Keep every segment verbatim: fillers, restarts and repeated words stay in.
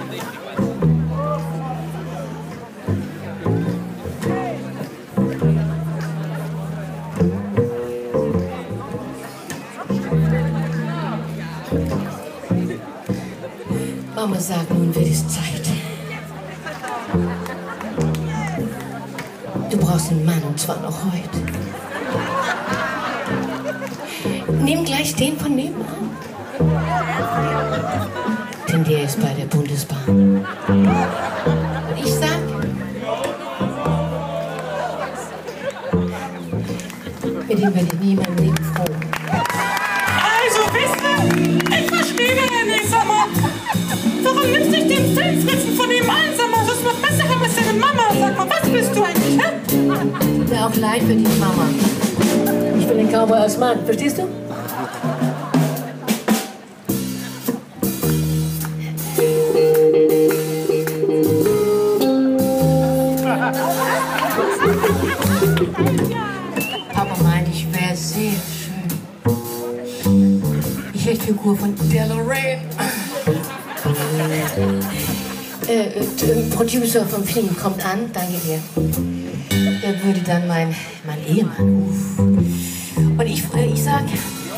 Mama sagt, nun wird es Zeit. Du brauchst einen Mann, und zwar noch heute. Nimm gleich den von nebenan. Denn der ist bei der Bundesbahn. Und ich sag, mit dem werde ich nie in meinem Leben froh. Also, wisst ihr, ich verstehe Henning, sag mal. Warum nimmst du nicht den Filmfritzen von ihm an? Sag mal, das ist noch besser haben als deine Mama. Sag mal, was bist du eigentlich, hä? Tut mir auch leid für dich, Mama. Ich bin ein Cowboy als Mann, verstehst du? Papa meint, ich wäre sehr schön. Ich hätte Figur von der Lorraine. Äh, äh, Producer vom Film kommt an, danke dir. Der würde dann mein, mein Ehemann rufen. Und ich, äh, ich sag,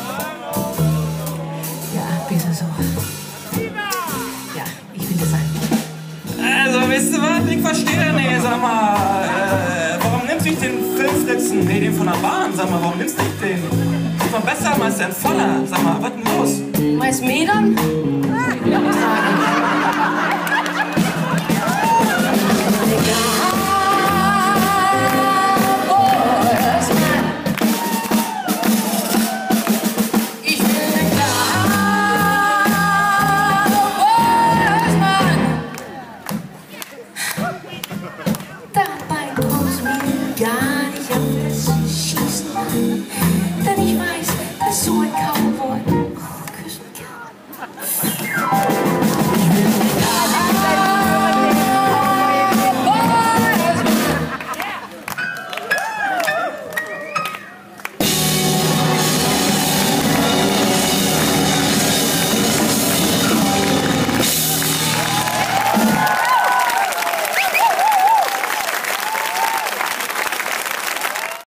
ja, bitte so. Ja, ich will das einfach. Also, wisst ihr was? Ich verstehe nicht, sag mal. Äh, warum nimmst du nicht den Filmfritzen? Nee, den von der Bahn, sag mal, warum nimmst du nicht den? Ist doch besser, mal ist der ein Voller. Sag mal, was denn los? Meinst du Medern? Ja,